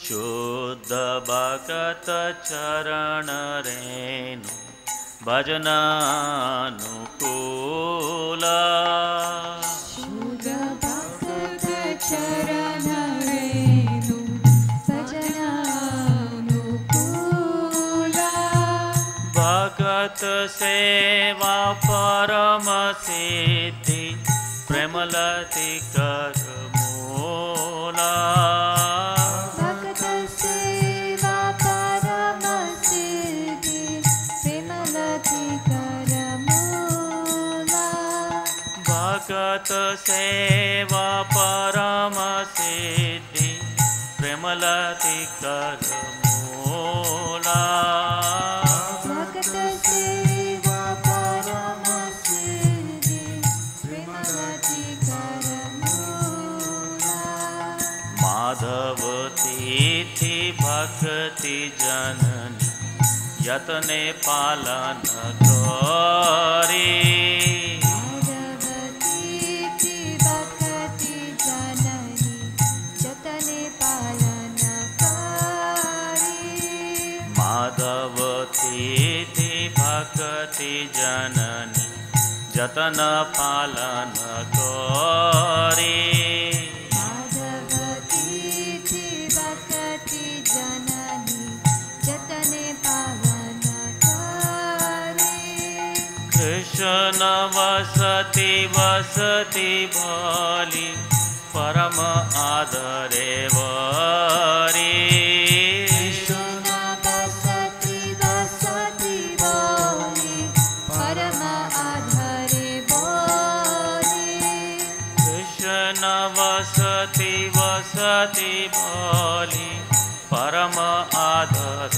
शुद्ध भगत चरण रेणु भजनानुकूल शुद्ध भगत चरण रेणु भजनानुकूल भगत सेवा परम सिद्धि प्रेमलति कर मूला भगत सेवा परम सिद्धि प्रेमलति कर मूला भगत सेवा परम सिद्धि प्रेमलति कर मूला भगत सेवा परम सिद्धि प्रेमलति कर मूला माधव तिथि भक्ति जननी यतने पालन करी माधवतीति भक्ति जननी जतने पालन करी माधव तिथि भक्ति जननी जतन पालन करी माधवतीति भक्ति जननी जतने पालन करी कृष्ण वसति वसति भोली परम आदरे वरी कृष्ण बसति बसति बोली परम आधरे बोली कृष्ण वसति वसति भोली परम आदर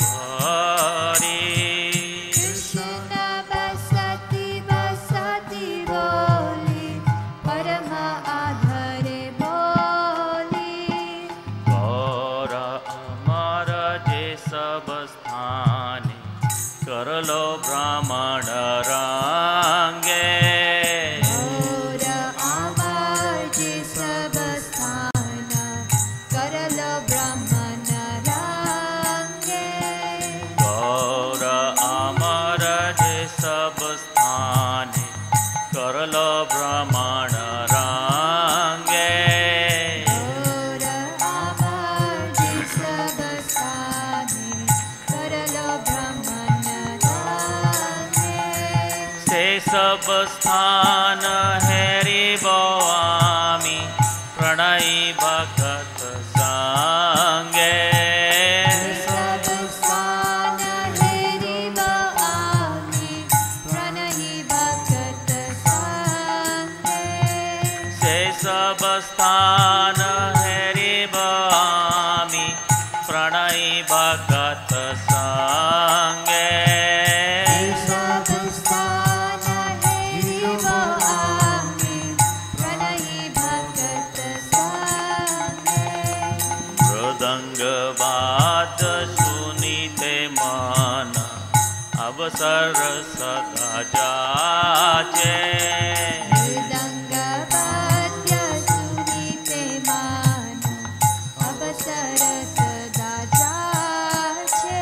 भरी कृष्ण बसति बसति बोली परम आधरे बोली गौर अमर जे सब स्थाने कर लो ब्राह्मण रंगे और आवाज सब स्थान करल ब्राह्मण रंगे गौर अमर जे सब स्थाने कर लो ब्राह्मण रंगे और आवाज सब स्थान करल ब्राह्मण रंगे से सब स्थान हेरि बोआमी प्रणयी भगत संगे सब स्थान हेरि आमी प्रणहि भगत संगे से सब स्थान हेरि बोआमी प्रणयी भगत संगे सब स्थान हेरि आमी प्रणहि भगत संगे मृदंग वाद सुनीते मन अवसर सदा जाचे मृदंग वाद्य सुनीते मान अवसर सदा जाचे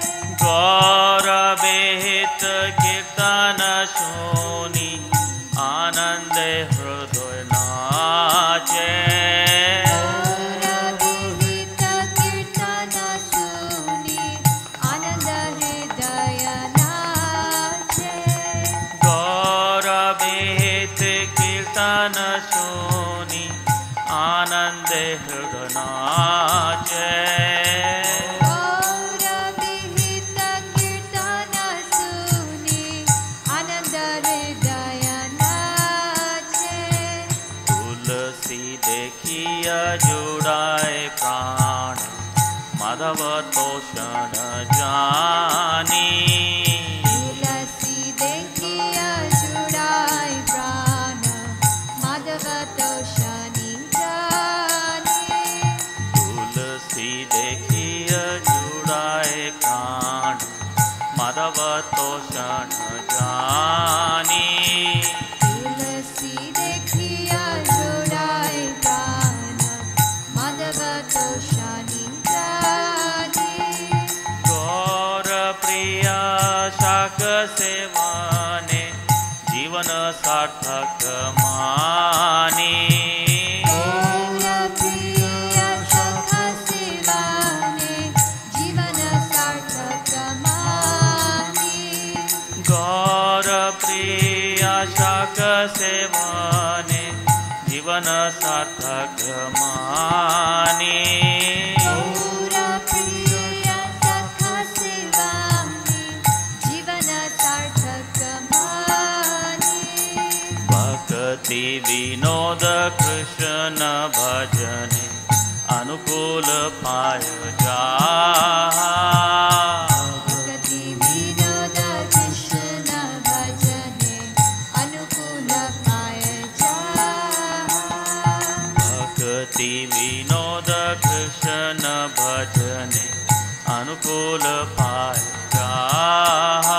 गौरविहित कीर्तन सुनी आनंदे हृदय नाचे गौरविहित कीर्तन सुनी आनंद हृदय नाचे गौरविहित कीर्तन सुनी आनंदे हृदय नाचे गौरविहित कीर्तन सुनी आनंद हृदय नाचे तुलसी देखिया जुड़ाए प्राण माधव तोषण जानी तुलसी देखिया जुड़ाई प्राण माधव तोषणी जानी तुलसी देखिया जुड़ाए प्राण माधव तोषण जानी तुलसी देखिया जुड़ाई प्राण माधव तोषणी जानी સેવાને જીવન સાર્થક માની. સેવાને જીવન સાર્થક માની. ભક્તિ વિનોદ કૃષ્ણ ભજને અનુકૂલ પાય જા. વિનોદ કૃષ્ણ ભજને અનુકૂલ પાય.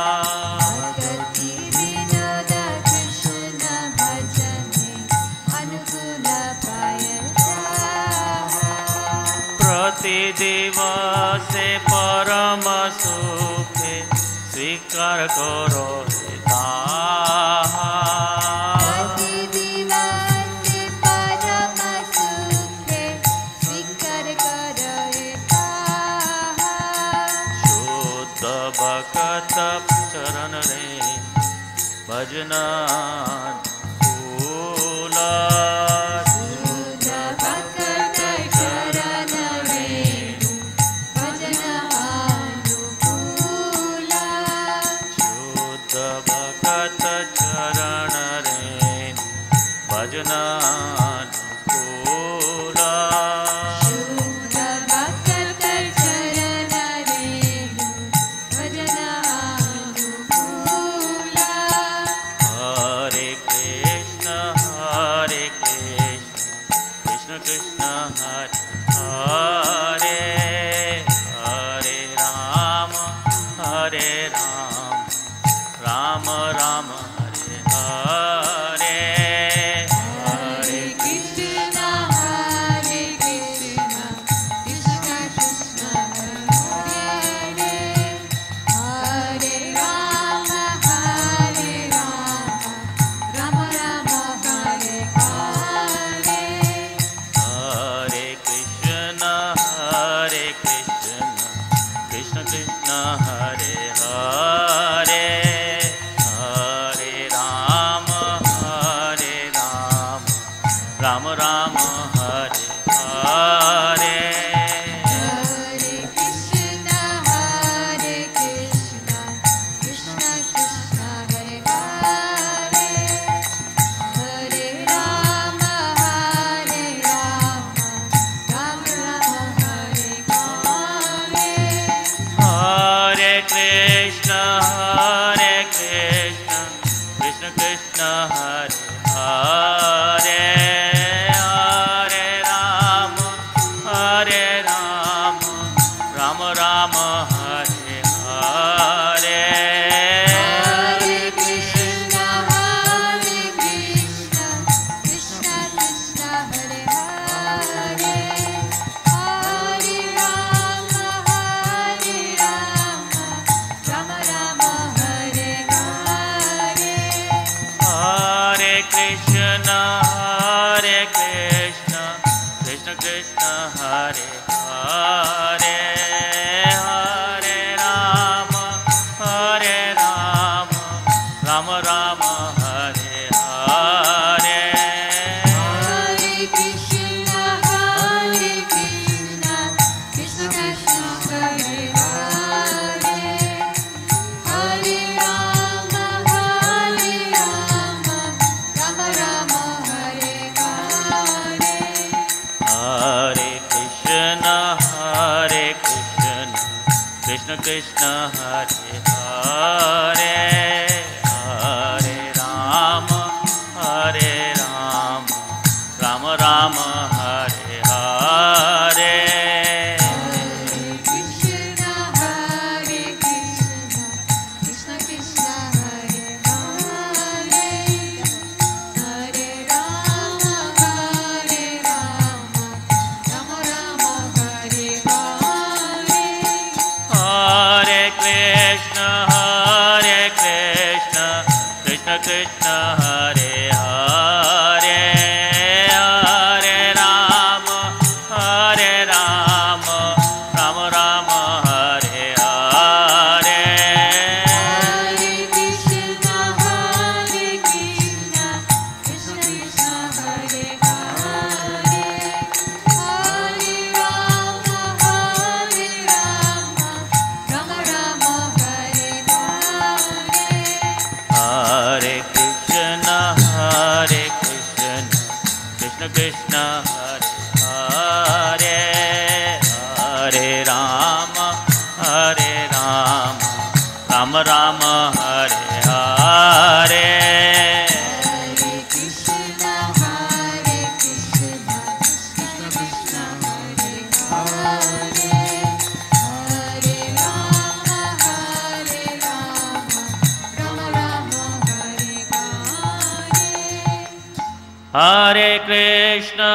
પ્રતિ દિવસે પરમ સુખે સ્વીકાર કરો ચરણ રે ભજના ફૂલ. શુદ્ધ ભક્ત ચરણ રે ભજના ફૂલ. શુદ્ધ ભક્ત ચરણ રે ભજના ફૂલ. Hare Krishna Hare Hare Hare Ram Ram Ram Hare Hare Hare Krishna, Hare Krishna, Krishna Krishna, Hare Hare, Hare Rama, Rama Rama, Hare Hare. Hare Krishna, Krishna Krishna, Hare Hare, Hare Rama, Rama Rama, Hare Hare. Hare Krishna, Hare Krishna, Krishna Krishna, Hare Hare, Hare Rama, Rama Rama, Hare Hare. Hare Krishna,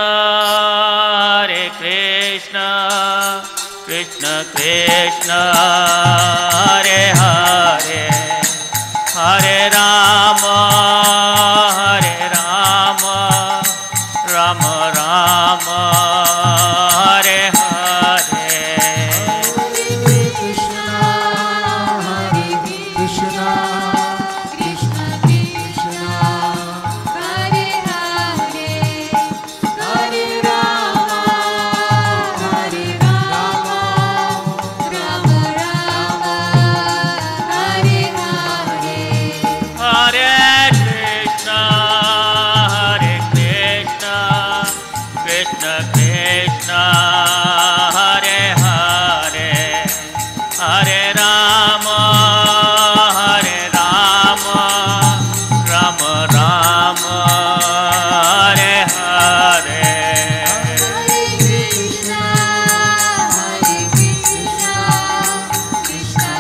Krishna Krishna, Hare Hare, Hare Rama, Rama Rama, Hare Hare. Hare Krishna, Hare Krishna, Krishna Krishna, Hare Hare, Hare Rama, Rama Rama, Hare Hare. Hare Krishna, Krishna Krishna, Hare Hare, Hare Rama, Rama Rama, Hare Hare. Hare Krishna, Krishna Krishna,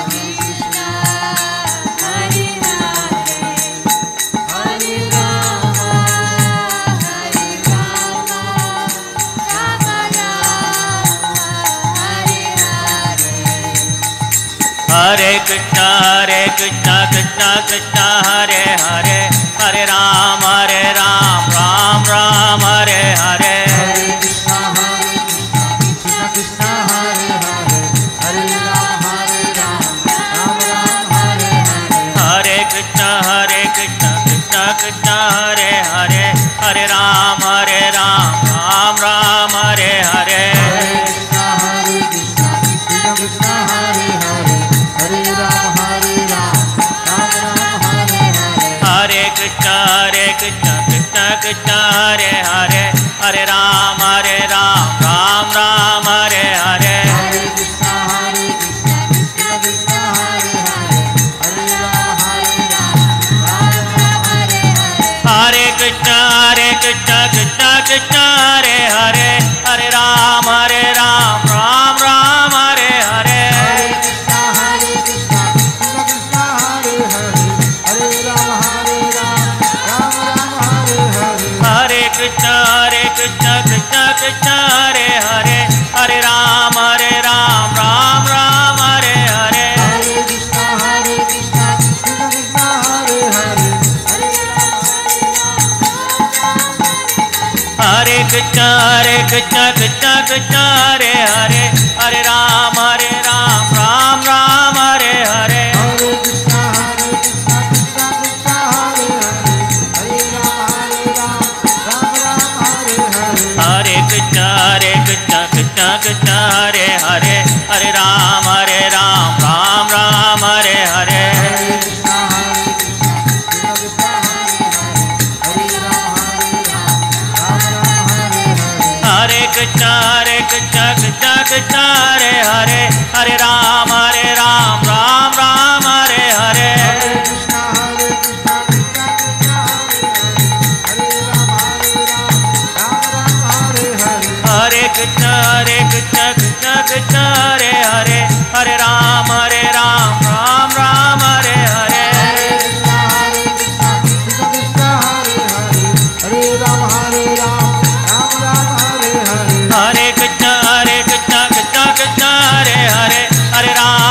Hare Hare, Hare Rama, Rama Rama, Hare Hare. Hare Krishna, Krishna Krishna, Hare Hare, Hare Ram, Ram Ram, Hare Hare. Hare Krishna, Krishna Krishna, Hare Hare, Hare Ram, Ram Ram, Hare Hare. Hare Krishna, Krishna Krishna, Hare Hare, Hare Ram, Ram Ram, Hare Hare. Hare Krishna, Krishna Krishna, Hare Hare, Hare Ram, Ram Ram, Hare Hare. Hare Krishna, Krishna Krishna, Hare Hare, Hare Ram, Ram Ram, Hare Hare. Hare Krishna, Krishna Krishna, Hare Hare, Hare Ram, Ram Ram, Hare Hare. Hare Krishna, Krishna Krishna, Hare Hare, Hare Ram, Ram Ram, Hare Hare. Hare Krishna, Krishna Krishna, Hare Hare, Hare Ram, Ram Ram, Hare Hare. Hare Krishna, Krishna Krishna, Hare Hare, Hare Ram, Ram Ram, Hare Hare. Hare Krishna, Krishna Krishna, Hare Hare, Hare Ram, Hare Krishna, Krishna Krishna, Hare Hare, Hare Ram, Ram Ram, Hare Hare. Hare Krishna, Krishna Krishna, Hare Hare, Hare Ram, Ram Ram, Hare Hare. Hare Krishna, Krishna Krishna, Hare Hare, Hare Ram, Ram Ram, Hare Hare. Hare Krishna, Krishna Krishna, Hare Hare, Hare Ram, Ram Ram, Hare Hare. Hare Krishna, Krishna Krishna, Hare Hare, Hare Ram, Ram Ram, Hare Hare. Hare Krishna, Krishna Krishna, Hare Hare, Hare Ram, Ram Ram, Hare Hare. Hare Krishna, Krishna Krishna, Hare Hare, Hare Ram, Ram Ram, Hare Hare. Hare Krishna, Krishna Krishna, Hare Hare, Hare Ram, Ram Ram, Hare Hare. Hare Krishna, Krishna Krishna, Hare Hare, Hare Ram,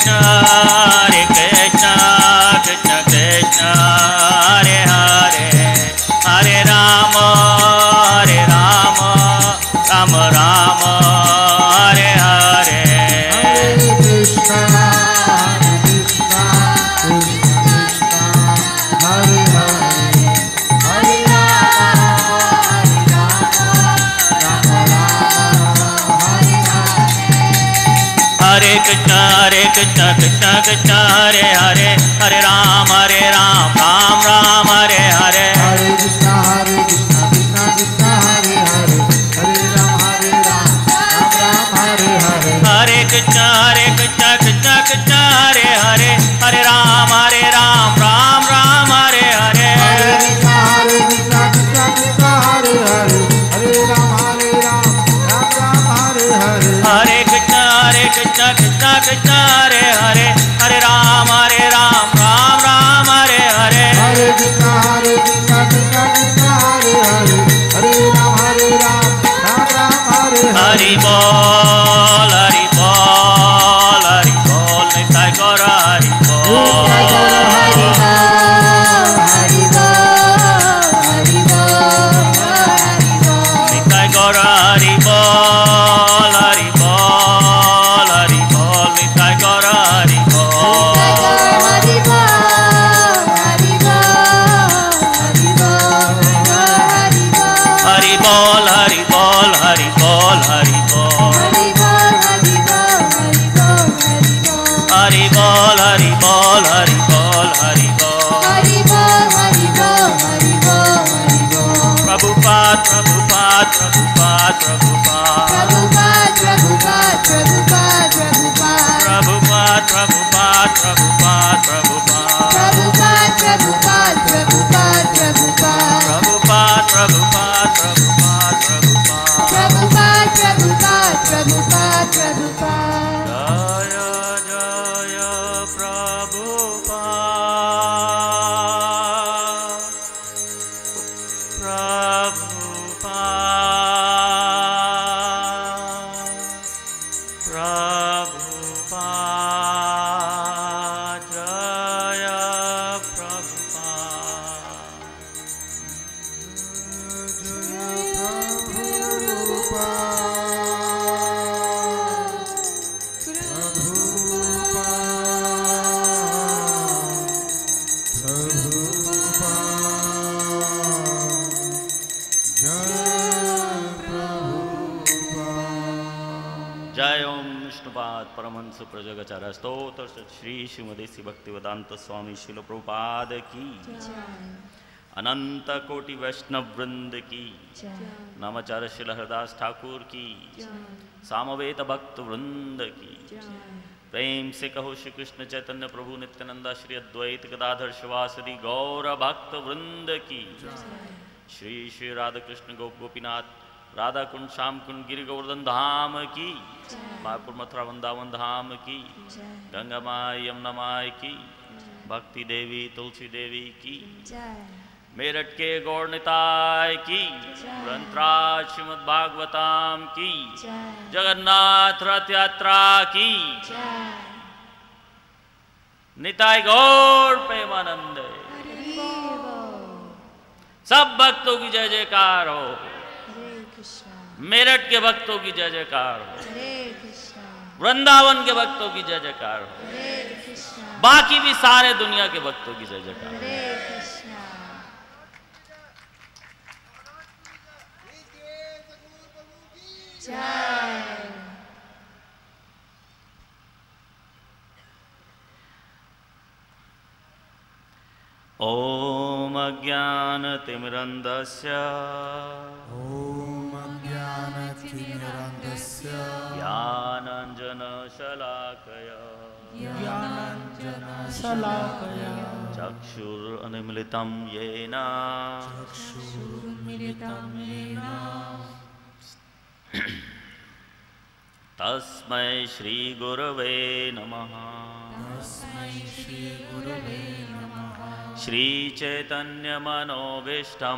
Krishna Krishna Krishna Hare Hare Hare Rama Rama Rama Hare Hare Krishna Krishna Krishna Hare Hare Hare Rama Rama Hare Hare Krishna Krishna Krishna Hare Hare Hare Ram Ram Ram Hare Hare Hare Krishna Krishna Krishna Hare Hare Hare Ram Ram Hare Hare Hare Krishna Krishna Krishna Hare Hare Hare Ram Ram Hare Hare Hare Krishna Krishna Krishna Hare Hare Hare Ram Ram Hare Hare Hare Krishna Krishna Krishna Hare Hare Hare Ram Ram Hare Hare Hare Krishna Krishna Krishna Hare Hare Hare Ram Hare Hare Hari Bol Hari Bol Hari Bol Nitai Gaura Hari Bol Nitai Gaura Hari Bol Hari Bol Hari Bol Nitai Gaura Hari Bol Hari Bol Hari Bol Hari Bol Hari Bol Hari Bol Hari Bol Hari Bol Hari Bol Prabhupada Prabhupada Prabhupada Prabhupada Prabhupada Prabhupada Jaya Jaya Paramhans प्रजगाचार्य स्तोत्र श्री श्रीमती श्री भक्तिवेदांत स्वामी शिल प्रभुपाद की अनंत कोटि वैष्णव वृंद की नामाचार्य शिल हरदास ठाकुर की सामवेद भक्त वृंद की प्रेम से कहो श्री कृष्ण चैतन्य प्रभु नित्यानंदा श्री अद्वैत गदाधर शिवासदि गौर भक्त वृंद की श्री श्री राधा कृष्ण गोप गोपीनाथ राधा कुंड श्याम कुंड गिरि गोवर्धन धाम की मायापुर मथुरा वृंदावन धाम की गंगा माई यमुना माई की भक्ति देवी तुलसी देवी की मेरठ के गौर निताय की ग्रंथराज श्रीमद् भागवताम की जगन्नाथ रथ यात्रा की निताय गौर प्रेमानंद सब भक्तों की जय जयकार हो। मेरठ के भक्तों की जय जयकार हो। वृंदावन के भक्तों की जय जयकार हो। बाकी भी सारे दुनिया के भक्तों की जय जयकार हो। ओम अज्ञानतिमिरन्धस्य ज्ञानाञ्जनशलाकया चक्षुरुन्मिलितं येन तस्मै श्रीगुरवे नमः। श्रीचैतन्यमनोभीष्टं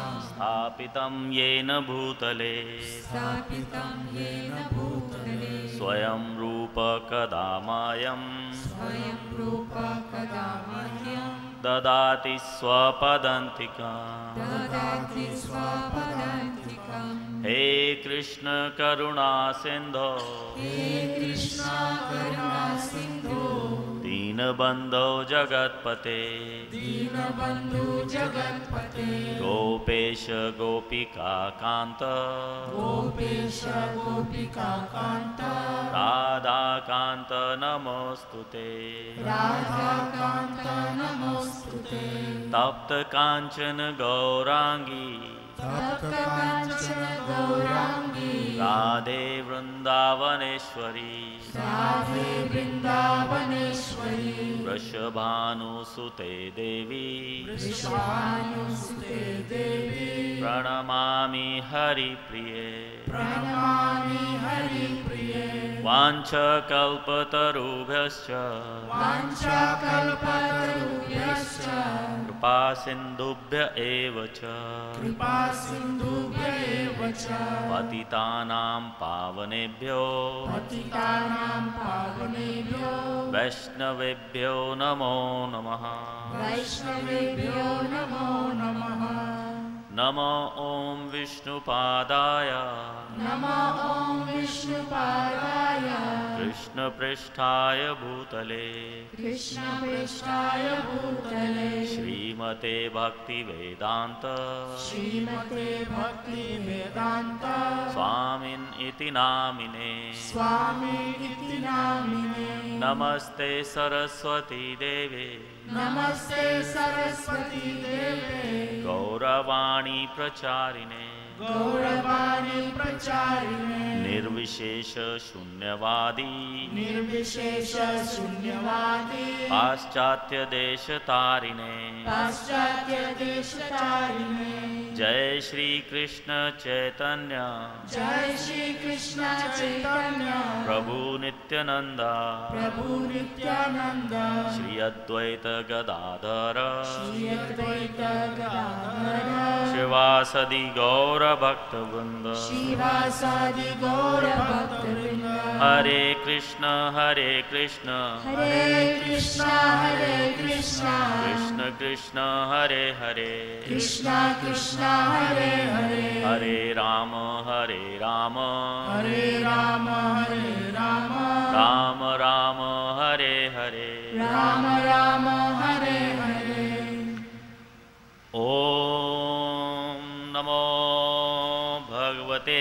स्थापितं येन भूतले स्वयं रूप कदा मह्यं स्वयं रूप कदा मह्यं ददाति स्वपदान्तिकां ददाति स्वपदान्तिकम् हे कृष्ण करुणा सिन्धो हे कृष्ण करुणा सिन्धो दीनबन्धो जगत्पते दीनबन्धु जगत्पते गोपेश गोपिका कान्त गोपेश गोपिका कान्त राधाकान्त नमोऽस्तुते राधाकान्त नमोऽस्तुते तप्त काञ्चन गौराङ्गी तप्तकाञ्चन गौराङ्गी राधे वृन्दावनेश्वरी राधे वृन्दावनेश्वरी वृषभानुसुते देवी वृषभानुसुते देवी प्रणमामि हरिप्रिये प्रणमामि हरिप्रिये वाञ्छकल्पतरुभ्यश्च वाञ्छाकल्पतरुभ्यश्च कृपासिन्धुभ्य एव च कृपासिन्धुभ्य एव च पतितानां पावनेभ्यो पतितानां पावनेभ्यो वैष्णवेभ्यो नमो नमः वैष्णवेभ्यो नमो नमः नमो ॐ विष्णुपादाय नमो ॐ विष्णुपादाय कृष्णपृष्ठाय भूतले कृष्णपृष्ठाय भूतले श्रीमते भक्तिवेदान्त श्रीमते भक्तिवेदान्त स्वामिन् इति नामिने स्वामी इति नामिने नमस्ते सरस्वती देवे नमस्ते सरस्वती देवे गौरवाणी प्रचारिणे गौरवाणी प्रचारिणे निर्विशेष शून्यवादी निर्विशेष शून्यवादी पाश्चात्य देश तारिणे पाश्चात्य देश तारिणे जय श्री कृष्ण चैतन्य जय श्री कृष्ण चैतन्य प्रभु नित्यानंदा प्रभु नित्यानंद श्री अद्वैत गदाधर श्री अद्वैत गदाधर शिवासदि गौर भक्तवृंद शिवासादि गौर भक्तवृंद हरे कृष्ण हरे कृष्ण हरे कृष्ण कृष्ण कृष्ण हरे हरे कृष्ण कृष्ण हरे हरे हरे राम हरे राम हरे राम राम राम हरे हरे राम राम हरे हरे ओम नमो भगवते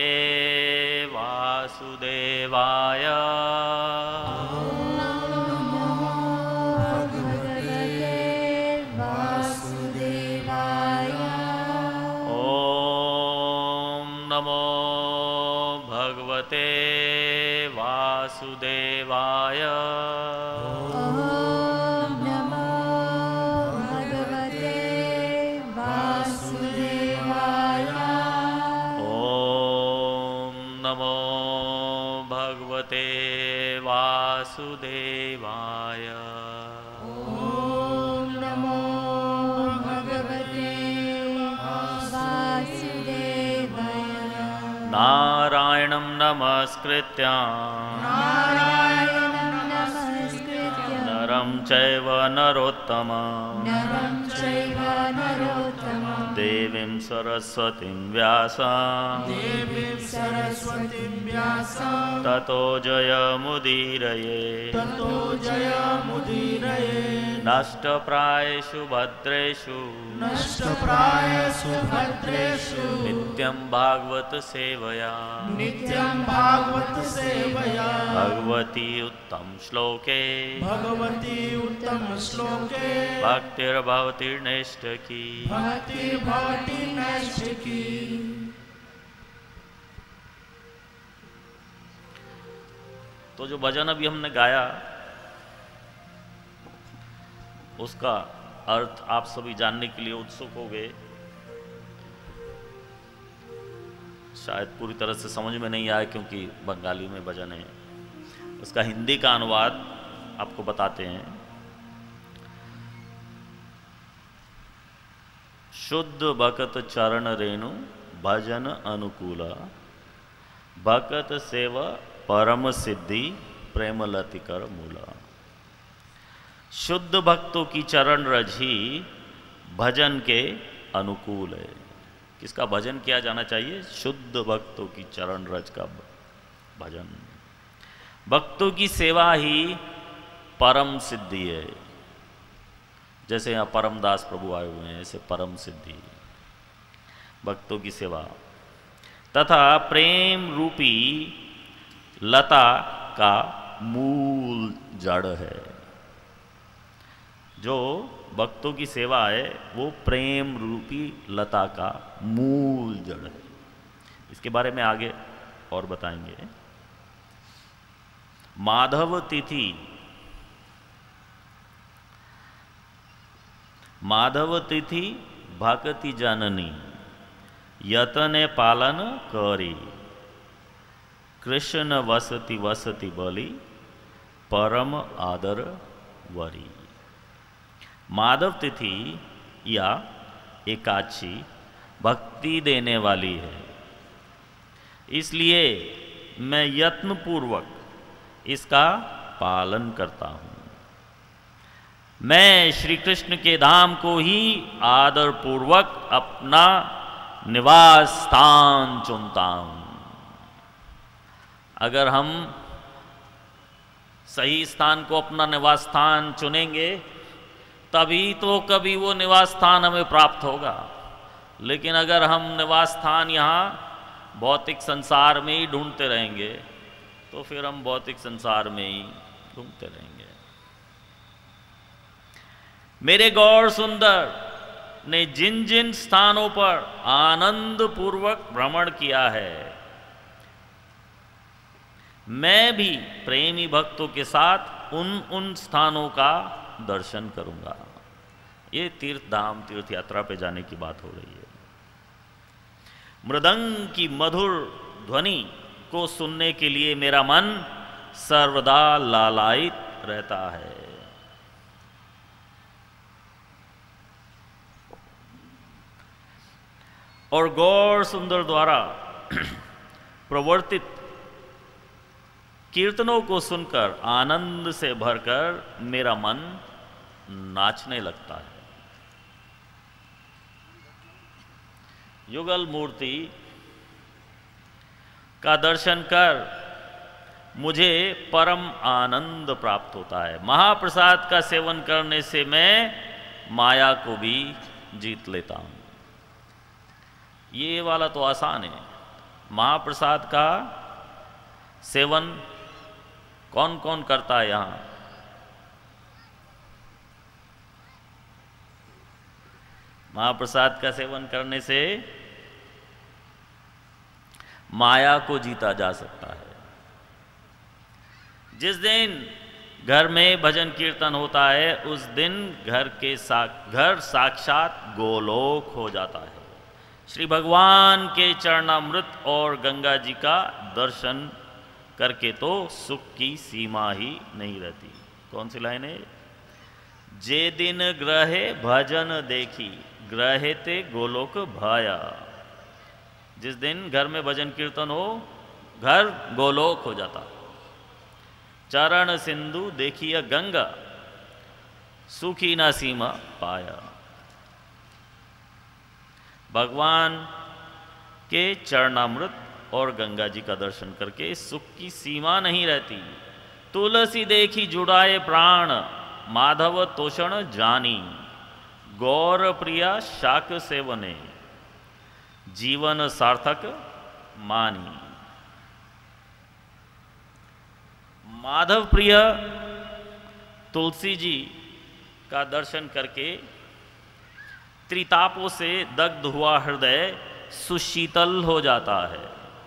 वासुदेवाय वासुदेवाय ओम नमो भगवते वासुदेवाय ॐ नमो भगवते वासुदेवाय ओम नमो भगवते वासुदेवाय ॐ नमो भगवते वासुदेवाय नारायणं नमस्कृत्य नारायणं नमस्कृत्य नरं चैव नरोत्तमं नरं चैव नरोत्तमं देवीं सरस्वतीं व्यासं देवीं सरस्वतीं व्यासं ततो जयमुदीरये ततो जयमुदीरये नष्टप्रायेषु भद्रेषु नष्टप्रायेषु भद्रेषु नित्यं भागवत सेवया नित्यं भागवत सेवया भगवती उत्तम श्लोके भगवती उत्तम श्लोके भक्तिर्भवति नैष्ठिकी भक्ति भवति नैष्ठिकी। तो जो भजन अभी हमने गाया उसका अर्थ आप सभी जानने के लिए उत्सुक हो गए। शायद पूरी तरह से समझ में नहीं आया क्योंकि बंगाली में भजन है। उसका हिंदी का अनुवाद आपको बताते हैं। शुद्ध भगत चरण रेणु भजन अनुकूला भगत सेवा परम सिद्धि प्रेमलति कर मूला। शुद्ध भक्तों की चरण रज ही भजन के अनुकूल है। किसका भजन किया जाना चाहिए? शुद्ध भक्तों की चरण रज का भजन। भक्तों की सेवा ही परम सिद्धि है। जैसे यहाँ परमदास प्रभु आए हुए हैं, ऐसे परम सिद्धि भक्तों की सेवा तथा प्रेम रूपी लता का मूल जड़ है। जो भक्तों की सेवा है वो प्रेम रूपी लता का मूल जड़ है। इसके बारे में आगे और बताएंगे। माधव तिथि, माधव तिथि भक्ति जननी यतने पालन करी, कृष्ण वसति वसति बलि परम आदर वरी। माधव तिथि या एकादशी भक्ति देने वाली है, इसलिए मैं यत्नपूर्वक इसका पालन करता हूँ। मैं श्री कृष्ण के धाम को ही आदर पूर्वक अपना निवास स्थान चुनता हूँ। अगर हम सही स्थान को अपना निवास स्थान चुनेंगे तभी तो कभी वो निवास स्थान हमें प्राप्त होगा। लेकिन अगर हम निवास स्थान यहाँ भौतिक संसार में ही ढूंढते रहेंगे तो फिर हम भौतिक संसार में ही घूमते रहेंगे। मेरे गौर सुंदर ने जिन जिन स्थानों पर आनंद पूर्वक भ्रमण किया है, मैं भी प्रेमी भक्तों के साथ उन स्थानों का दर्शन करूंगा। ये तीर्थ धाम तीर्थ यात्रा पे जाने की बात हो रही है। मृदंग की मधुर ध्वनि को सुनने के लिए मेरा मन सर्वदा लालायित रहता है। और गौर सुंदर द्वारा प्रवर्तित कीर्तनों को सुनकर आनंद से भरकर मेरा मन नाचने लगता है। युगल मूर्ति का दर्शन कर मुझे परम आनंद प्राप्त होता है। महाप्रसाद का सेवन करने से मैं माया को भी जीत लेता हूं। ये वाला तो आसान है। महाप्रसाद का सेवन कौन कौन करता है यहां? महाप्रसाद का सेवन करने से माया को जीता जा सकता है। जिस दिन घर में भजन कीर्तन होता है उस दिन घर साक्षात गोलोक हो जाता है। श्री भगवान के चरणामृत और गंगा जी का दर्शन करके तो सुख की सीमा ही नहीं रहती। कौन सी लाइन है? जे दिन ग्रहे भजन देखी ग्रहेते गोलोक भाया। जिस दिन घर में भजन कीर्तन हो घर गोलोक हो जाता। चरण सिंधु देखिए गंगा सुखी ना सीमा पाया। भगवान के चरणामृत और गंगा जी का दर्शन करके सुख की सीमा नहीं रहती। तुलसी देखी जुड़ाए प्राण माधव तोषण जानी। गौर प्रिया शाक सेवने जीवन सार्थक मानी। माधव प्रिय तुलसी जी का दर्शन करके त्रितापों से दग्ध हुआ हृदय सुशीतल हो जाता है।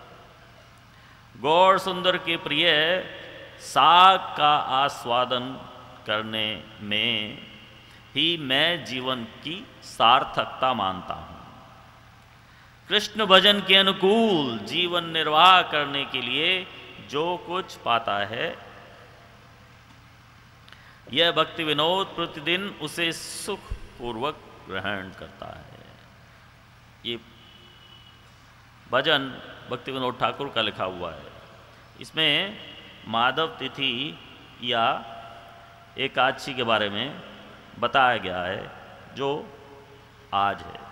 गौर सुंदर के प्रिय साग का आस्वादन करने में ही मैं जीवन की सार्थकता मानता हूँ। कृष्ण भजन के अनुकूल जीवन निर्वाह करने के लिए जो कुछ पाता है यह भक्ति विनोद प्रतिदिन उसे सुख पूर्वक ग्रहण करता है। ये भजन भक्ति विनोद ठाकुर का लिखा हुआ है। इसमें माधव तिथि या एकादशी के बारे में बताया गया है जो आज है।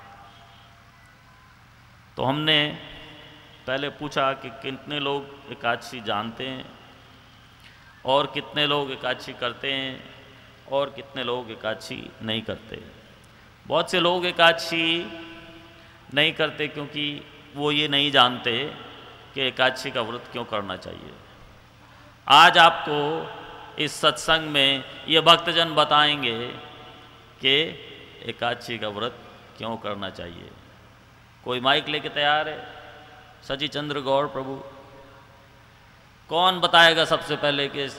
तो हमने पहले पूछा कि कितने लोग एकादशी जानते हैं और कितने लोग एकादशी करते हैं और कितने लोग एकादशी नहीं करते। बहुत से लोग एकादशी नहीं करते क्योंकि वो ये नहीं जानते कि एकादशी का व्रत क्यों करना चाहिए। आज आपको इस सत्संग में ये भक्तजन बताएंगे कि एकादशी का व्रत क्यों करना चाहिए। कोई माइक लेके तैयार है? सची चंद्र गौर प्रभु, कौन बताएगा सबसे पहले कि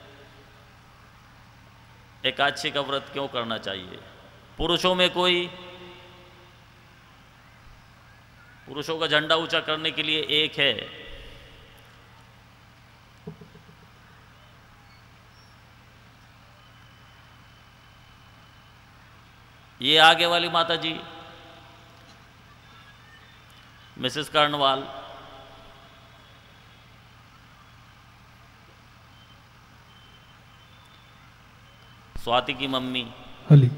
एकादशी का व्रत क्यों करना चाहिए? पुरुषों में कोई? पुरुषों का झंडा ऊंचा करने के लिए एक है। ये आगे वाली माता जी, मिसेस कर्णवाल। स्वाति की मम्मी। हली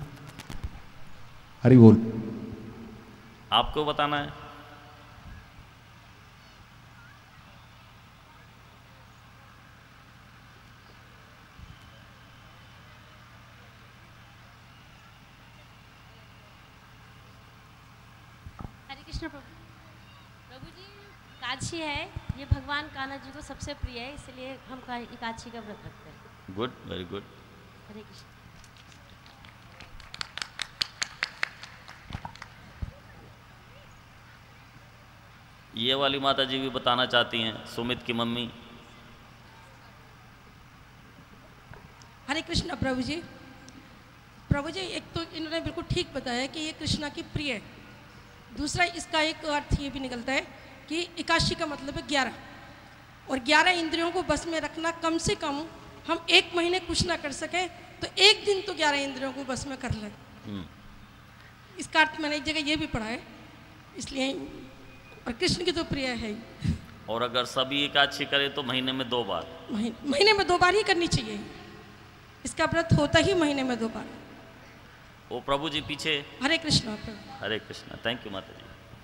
हरी बोल। आपको बताना है? हरे कृष्ण प्रभु। प्रभु जी, एकादशी है, ये भगवान कान्हा जी को सबसे प्रिय है, इसलिए हम एकादशी का व्रत रखते हैं। Good, very good. Hare Krishna. ये वाली माता जी भी बताना चाहती हैं, सुमित की मम्मी। हरे कृष्ण प्रभु जी। प्रभु जी, एक तो इन्होंने बिल्कुल ठीक बताया कि ये कृष्णा की प्रिय है। दूसरा इसका एक अर्थ ये भी निकलता है कि एकादशी का मतलब है 11, और 11 इंद्रियों को बस में रखना। कम से कम हम 1 महीने कुछ ना कर सके तो एक दिन तो 11 इंद्रियों को बस में कर लें। इसका अर्थ मैंने एक जगह ये भी पढ़ा है, इसलिए। और कृष्ण की तो प्रिय है ही। और अगर सभी एकादशी करें तो महीने में 2 बार। महीने में 2 बार ही करनी चाहिए। इसका व्रत होता ही महीने में 2 बार। वो प्रभु जी पीछे। हरे कृष्ण। हरे कृष्ण। थैंक यू माता जी।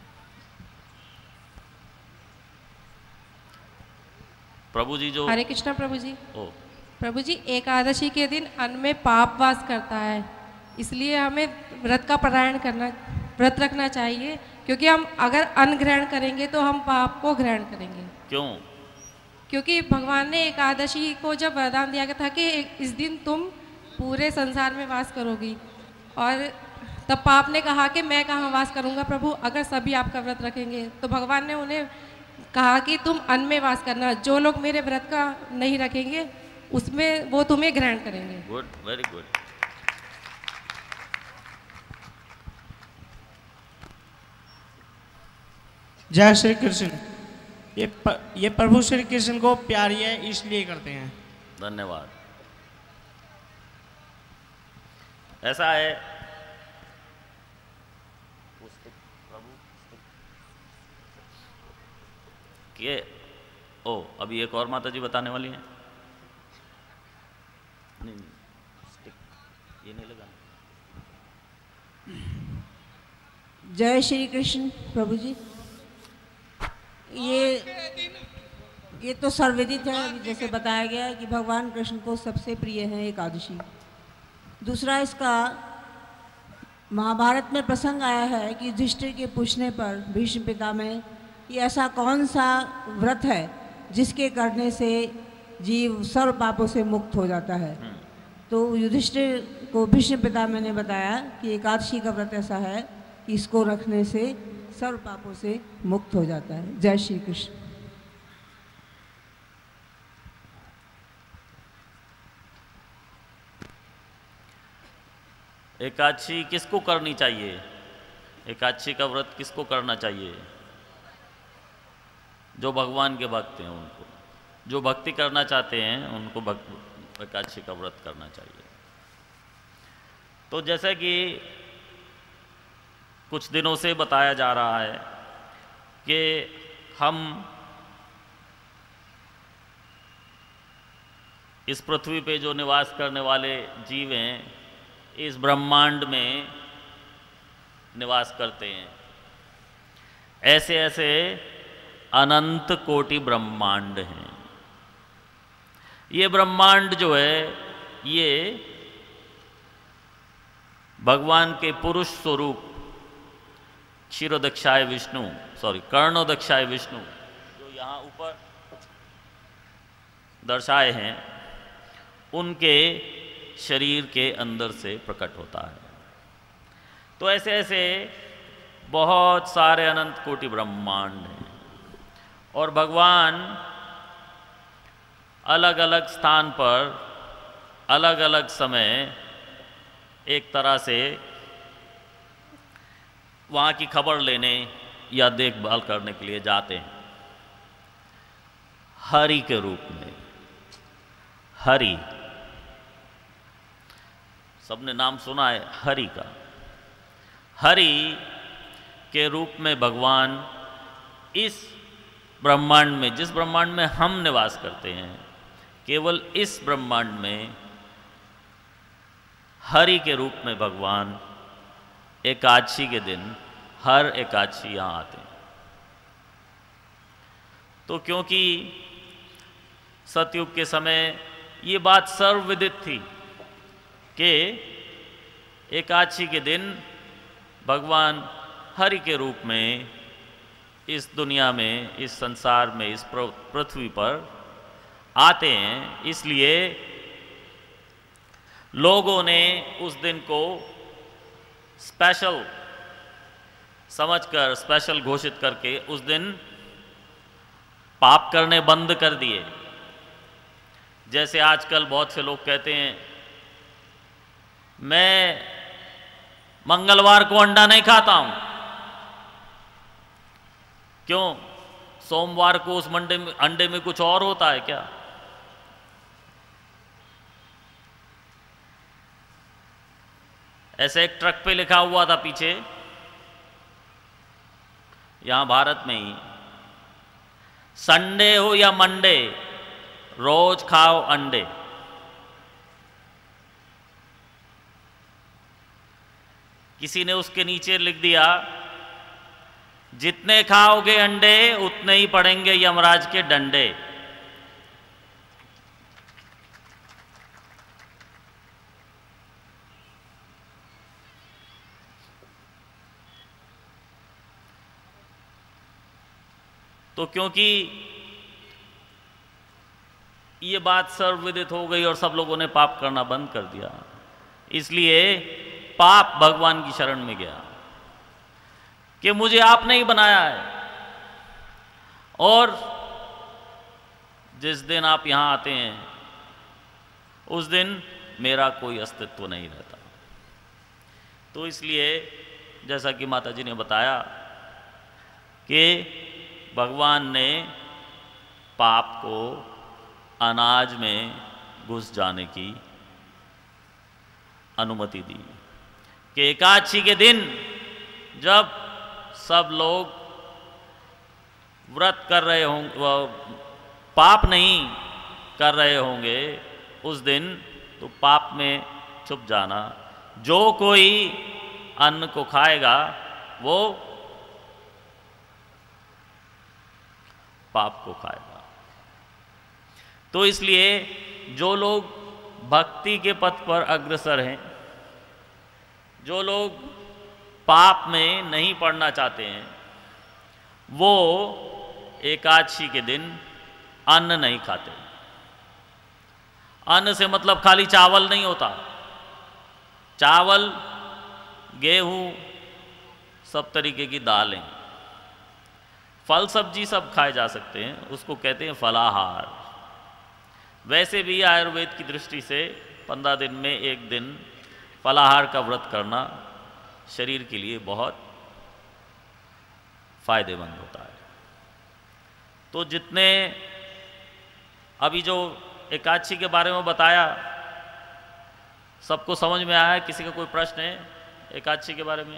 प्रभु जी जो। हरे कृष्ण प्रभु जी। ओ प्रभु जी, एकादशी के दिन अन्न में पाप वास करता है, इसलिए हमें व्रत का पारायण करना, व्रत रखना चाहिए, क्योंकि हम अगर अन्न ग्रहण करेंगे तो हम पाप को ग्रहण करेंगे। क्यों? क्योंकि भगवान ने एकादशी को जब वरदान दिया गया था कि इस दिन तुम पूरे संसार में वास करोगी, और तब पाप ने कहा कि मैं कहाँ वास करूँगा प्रभु, अगर सभी आपका व्रत रखेंगे। तो भगवान ने उन्हें कहा कि तुम अन्न में वास करना, जो लोग मेरे व्रत का नहीं रखेंगे उसमें वो तुम्हें ग्रहण करेंगे। Good, very good. जय श्री कृष्ण। ये प्रभु श्री कृष्ण को प्यारी है इसलिए करते हैं। धन्यवाद। ऐसा है कि अभी एक और माता जी बताने वाली हैं। नहीं, स्टिक ये नहीं लगा। जय श्री कृष्ण प्रभु जी। ये तो सर्वविदित है, अभी जैसे बताया गया है कि भगवान कृष्ण को सबसे प्रिय है एकादशी। दूसरा, इसका महाभारत में प्रसंग आया है कि युधिष्ठिर के पूछने पर भीष्म पितामह कि ऐसा कौन सा व्रत है जिसके करने से जीव सर्व पापों से मुक्त हो जाता है। तो युधिष्ठिर को भीष्म पितामह ने बताया कि एकादशी का व्रत ऐसा है कि इसको रखने से सर्व पापों से मुक्त हो जाता है। जय श्री कृष्ण। एकादशी किसको करनी चाहिए? एकादशी का व्रत किसको करना चाहिए? जो भगवान के भक्त हैं उनको, जो भक्ति करना चाहते हैं उनको एकादशी का व्रत करना चाहिए। तो जैसे कि कुछ दिनों से बताया जा रहा है कि हम इस पृथ्वी पे जो निवास करने वाले जीव हैं, इस ब्रह्मांड में निवास करते हैं। ऐसे ऐसे अनंत कोटि ब्रह्मांड हैं। ये ब्रह्मांड जो है ये भगवान के पुरुष स्वरूप क्षीरोदक्षाय विष्णु, कर्णोदक्षाय विष्णु जो यहाँ ऊपर दर्शाए हैं, उनके शरीर के अंदर से प्रकट होता है। तो ऐसे ऐसे बहुत सारे अनंत कोटि ब्रह्मांड हैं और भगवान अलग अलग स्थान पर अलग अलग समय एक तरह से वहाँ की खबर लेने या देखभाल करने के लिए जाते हैं। हरि के रूप में, हरि, सबने नाम सुना है हरि का। हरि के रूप में भगवान इस ब्रह्मांड में, जिस ब्रह्मांड में हम निवास करते हैं, केवल इस ब्रह्मांड में हरि के रूप में भगवान एकादशी के दिन हर एकादशी यहाँ आते हैं। तो क्योंकि सतयुग के समय ये बात सर्वविदित थी कि एकादशी के दिन भगवान हरि के रूप में इस दुनिया में, इस संसार में, इस पृथ्वी पर आते हैं, इसलिए लोगों ने उस दिन को स्पेशल समझकर, स्पेशल घोषित करके उस दिन पाप करने बंद कर दिए। जैसे आजकल बहुत से लोग कहते हैं मैं मंगलवार को अंडा नहीं खाता हूं। क्यों? सोमवार को उस अंडे में कुछ और होता है क्या? ऐसे एक ट्रक पे लिखा हुआ था पीछे, यहां भारत में ही, संडे हो या मंडे रोज खाओ अंडे। किसी ने उसके नीचे लिख दिया जितने खाओगे अंडे उतने ही पड़ेंगे यमराज के डंडे। तो क्योंकि ये बात सर्वविदित हो गई और सब लोगों ने पाप करना बंद कर दिया, इसलिए पाप भगवान की शरण में गया कि मुझे आपने ही बनाया है और जिस दिन आप यहां आते हैं उस दिन मेरा कोई अस्तित्व नहीं रहता। तो इसलिए जैसा कि माता जी ने बताया कि भगवान ने पाप को अनाज में घुस जाने की अनुमति दी कि एकादशी के दिन जब सब लोग व्रत कर रहे होंगे, पाप नहीं कर रहे होंगे उस दिन, तो पाप में छुप जाना। जो कोई अन्न को खाएगा वो पाप को खाएगा। तो इसलिए जो लोग भक्ति के पथ पर अग्रसर हैं, जो लोग पाप में नहीं पड़ना चाहते हैं, वो एकादशी के दिन अन्न नहीं खाते। अन्न से मतलब खाली चावल नहीं होता, चावल, गेहूं, सब तरीके की दालें, फल सब्जी सब खाए जा सकते हैं, उसको कहते हैं फलाहार। वैसे भी आयुर्वेद की दृष्टि से 15 दिन में एक दिन फलाहार का व्रत करना शरीर के लिए बहुत फायदेमंद होता है। तो जितने अभी जो एकादशी के बारे में बताया सबको समझ में आया है? किसी का कोई प्रश्न है एकादशी के बारे में?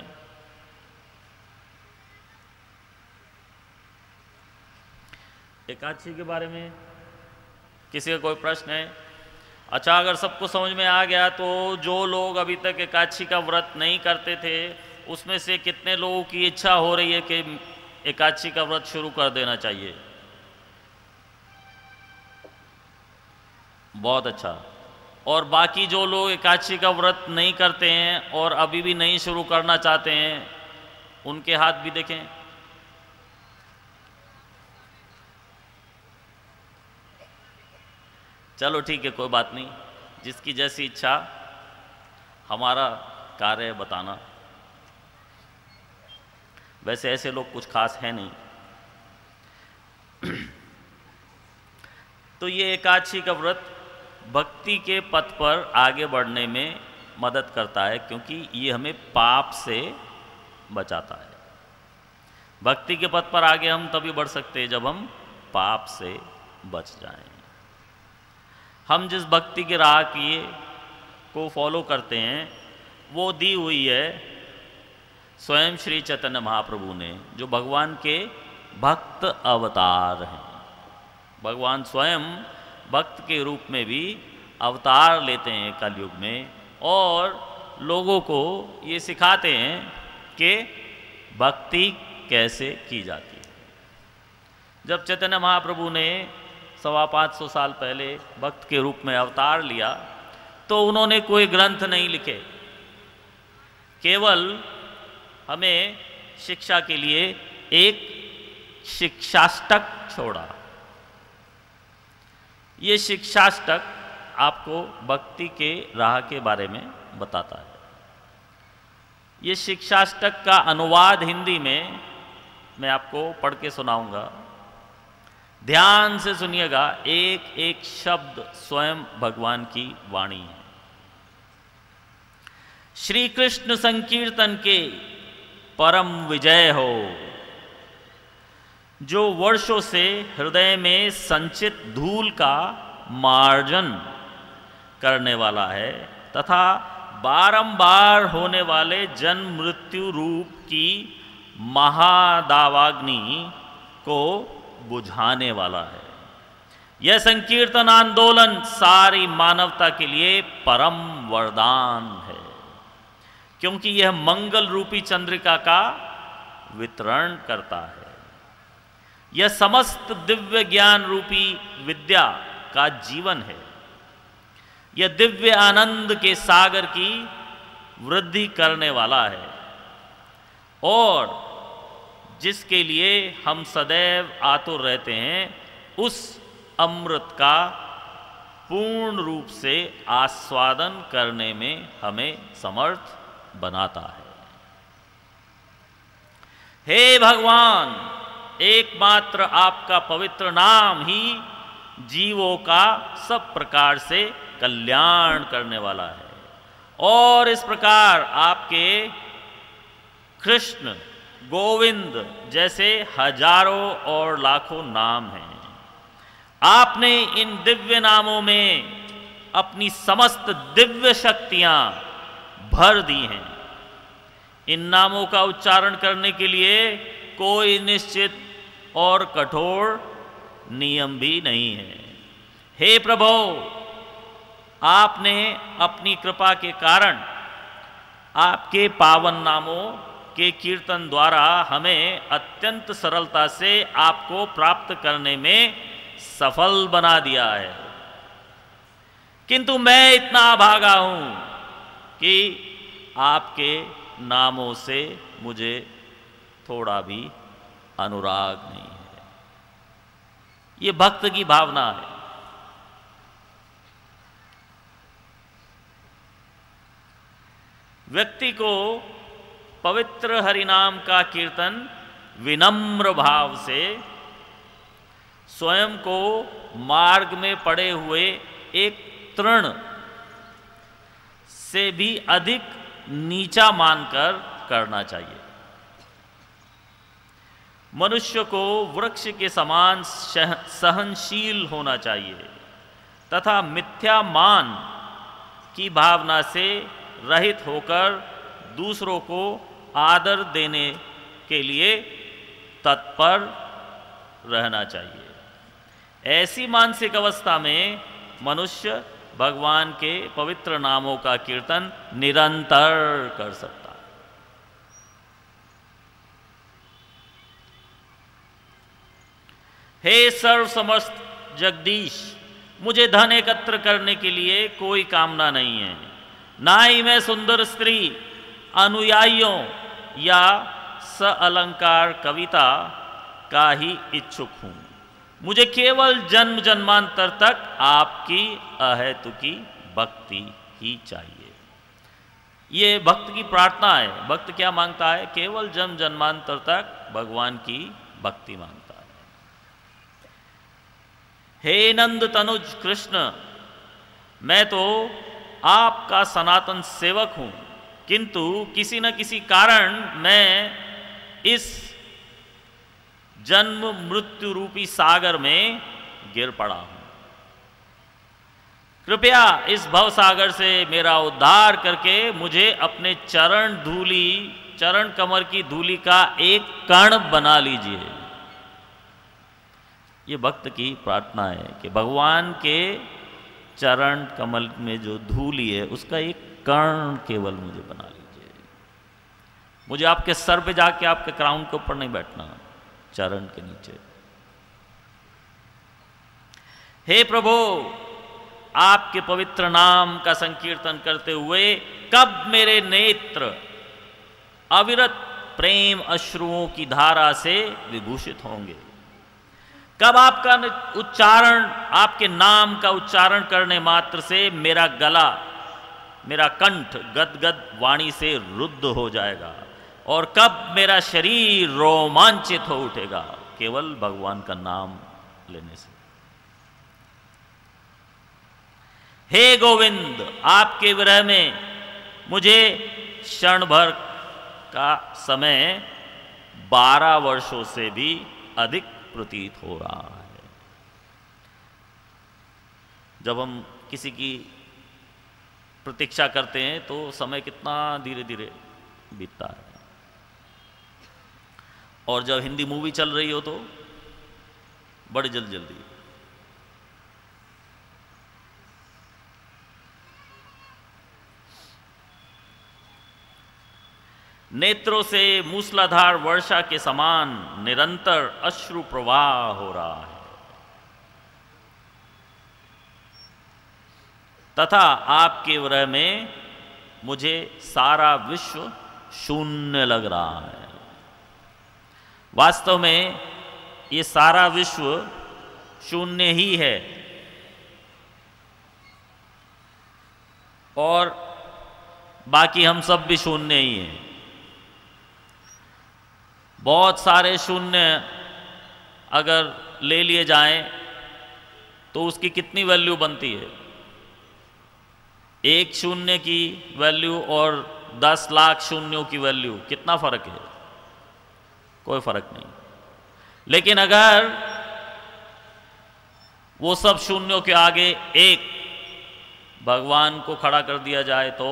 एकादशी के बारे में किसी का कोई प्रश्न है? अच्छा, अगर सबको समझ में आ गया तो जो लोग अभी तक एकादशी का व्रत नहीं करते थे उसमें से कितने लोगों की इच्छा हो रही है कि एकादशी का व्रत शुरू कर देना चाहिए? बहुत अच्छा। और बाकी जो लोग एकादशी का व्रत नहीं करते हैं और अभी भी नहीं शुरू करना चाहते हैं, उनके हाथ भी देखें। चलो ठीक है, कोई बात नहीं, जिसकी जैसी इच्छा, हमारा कार्य है बताना। वैसे ऐसे लोग कुछ खास है नहीं। तो ये एकादशी का व्रत भक्ति के पथ पर आगे बढ़ने में मदद करता है, क्योंकि ये हमें पाप से बचाता है। भक्ति के पथ पर आगे हम तभी बढ़ सकते हैं जब हम पाप से बच जाएं। हम जिस भक्ति की राह को फॉलो करते हैं वो दी हुई है स्वयं श्री चैतन्य महाप्रभु ने, जो भगवान के भक्त अवतार हैं। भगवान स्वयं भक्त के रूप में भी अवतार लेते हैं कलयुग में और लोगों को ये सिखाते हैं कि भक्ति कैसे की जाती है। जब चैतन्य महाप्रभु ने 525 साल पहले भक्त के रूप में अवतार लिया तो उन्होंने कोई ग्रंथ नहीं लिखे, केवल हमें शिक्षा के लिए एक शिक्षाष्टक छोड़ा। ये शिक्षाष्टक आपको भक्ति के राह के बारे में बताता है। ये शिक्षाष्टक का अनुवाद हिंदी में मैं आपको पढ़ के सुनाऊंगा। ध्यान से सुनिएगा, एक एक शब्द स्वयं भगवान की वाणी है। श्री कृष्ण संकीर्तन के परम विजय हो, जो वर्षों से हृदय में संचित धूल का मार्जन करने वाला है तथा बारंबार होने वाले जन्म मृत्यु रूप की महादावाग्नि को बुझाने वाला है। यह संकीर्तन आंदोलन सारी मानवता के लिए परम वरदान है, क्योंकि यह मंगल रूपी चंद्रिका का वितरण करता है। यह समस्त दिव्य ज्ञान रूपी विद्या का जीवन है। यह दिव्य आनंद के सागर की वृद्धि करने वाला है और जिसके लिए हम सदैव आतुर रहते हैं, उस अमृत का पूर्ण रूप से आस्वादन करने में हमें समर्थ बनाता है। हे भगवान, एकमात्र आपका पवित्र नाम ही जीवों का सब प्रकार से कल्याण करने वाला है और इस प्रकार आपके कृष्ण, गोविंद जैसे हजारों और लाखों नाम हैं। आपने इन दिव्य नामों में अपनी समस्त दिव्य शक्तियां भर दी हैं। इन नामों का उच्चारण करने के लिए कोई निश्चित और कठोर नियम भी नहीं है। हे प्रभु, आपने अपनी कृपा के कारण आपके पावन नामों के कीर्तन द्वारा हमें अत्यंत सरलता से आपको प्राप्त करने में सफल बना दिया है। किंतु मैं इतना अभागा हूं कि आपके नामों से मुझे थोड़ा भी अनुराग नहीं है। ये भक्त की भावना है। व्यक्ति को पवित्र हरिनाम का कीर्तन विनम्र भाव से स्वयं को मार्ग में पड़े हुए एक तृण से भी अधिक नीचा मानकर करना चाहिए। मनुष्य को वृक्ष के समान सहनशील होना चाहिए तथा मिथ्या मान की भावना से रहित होकर दूसरों को आदर देने के लिए तत्पर रहना चाहिए। ऐसी मानसिक अवस्था में मनुष्य भगवान के पवित्र नामों का कीर्तन निरंतर कर सकता है। हे सर्व समस्त जगदीश, मुझे धन एकत्र करने के लिए कोई कामना नहीं है, ना ही मैं सुंदर स्त्री, अनुयायियों या अलंकार कविता का ही इच्छुक हूं। मुझे केवल जन्म जन्मांतर तक आपकी अहेतुकी भक्ति ही चाहिए। ये भक्त की प्रार्थना है। भक्त क्या मांगता है? केवल जन्म जन्मांतर तक भगवान की भक्ति मांगता है। हे नंद तनुज कृष्ण, मैं तो आपका सनातन सेवक हूं, किंतु किसी न किसी कारण मैं इस जन्म मृत्यु रूपी सागर में गिर पड़ा हूं। कृपया इस भव सागर से मेरा उद्धार करके मुझे अपने चरण कमर की धूलि का एक कण बना लीजिए। ये भक्त की प्रार्थना है कि भगवान के चरण कमल में जो धूलि है उसका एक कण केवल मुझे बना लीजिए। मुझे आपके सर पे जाके आपके क्राउन के ऊपर नहीं बैठना, चरण के नीचे। हे प्रभु, आपके पवित्र नाम का संकीर्तन करते हुए कब मेरे नेत्र अविरत प्रेम अश्रुओं की धारा से विभूषित होंगे? कब आपका उच्चारण, आपके नाम का उच्चारण करने मात्र से मेरा गला, मेरा कंठ गदगद वाणी से रुद्ध हो जाएगा? और कब मेरा शरीर रोमांचित हो उठेगा केवल भगवान का नाम लेने से? हे गोविंद, आपके विरह में मुझे क्षण भर का समय 12 वर्षों से भी अधिक प्रतीत हो रहा है। जब हम किसी की प्रतीक्षा करते हैं तो समय कितना धीरे धीरे बीतता है, और जब हिंदी मूवी चल रही हो तो बड़ी जल्दी। नेत्रों से मूसलाधार वर्षा के समान निरंतर अश्रु प्रवाह हो रहा है, तथा आपके विरह में मुझे सारा विश्व शून्य लग रहा है। वास्तव में ये सारा विश्व शून्य ही है, और बाकी हम सब भी शून्य ही हैं। बहुत सारे शून्य अगर ले लिए जाएं तो उसकी कितनी वैल्यू बनती है? एक शून्य की वैल्यू और 10 लाख शून्यों की वैल्यू, कितना फर्क है? कोई फर्क नहीं। लेकिन अगर वो सब शून्यों के आगे एक भगवान को खड़ा कर दिया जाए तो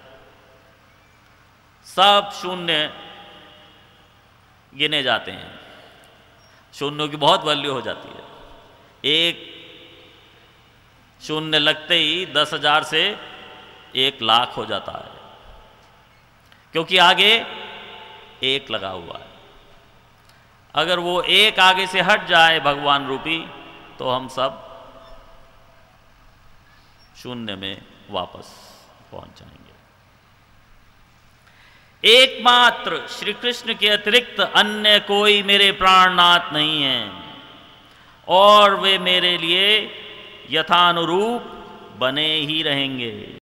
सब शून्य गिने जाते हैं। शून्यों की बहुत वैल्यू हो जाती है। एक शून्य लगते ही 10,000 से 1 लाख हो जाता है, क्योंकि आगे एक लगा हुआ है। अगर वो एक आगे से हट जाए भगवान रूपी, तो हम सब शून्य में वापस पहुंच जाएंगे। एकमात्र श्री कृष्ण के अतिरिक्त अन्य कोई मेरे प्राणनाथ नहीं है, और वे मेरे लिए यथानुरूप बने ही रहेंगे।